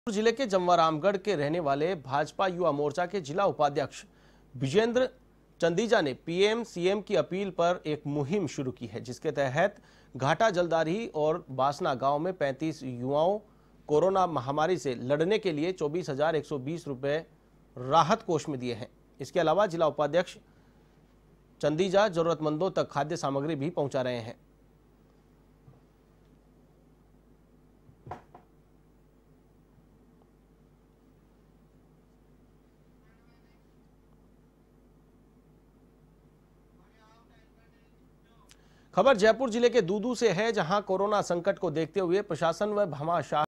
जिले के जमवारामगढ़ के रहने वाले भाजपा युवा मोर्चा के जिला उपाध्यक्ष विजेंद्र चंदीजा ने पीएम सीएम की अपील पर एक मुहिम शुरू की है, जिसके तहत घाटा जलदारी और बासना गांव में 35 युवाओं कोरोना महामारी से लड़ने के लिए 24,120 रुपए राहत कोष में दिए हैं। इसके अलावा जिला उपाध्यक्ष चंदीजा जरूरतमंदों तक खाद्य सामग्री भी पहुंचा रहे हैं। खबर जयपुर जिले के दूदू से है, जहां कोरोना संकट को देखते हुए प्रशासन व भामाशाह